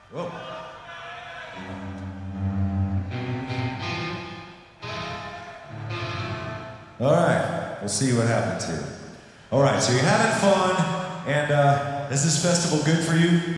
Whoa. All right, we'll see what happens here. All right, so you're having fun, and is this festival good for you?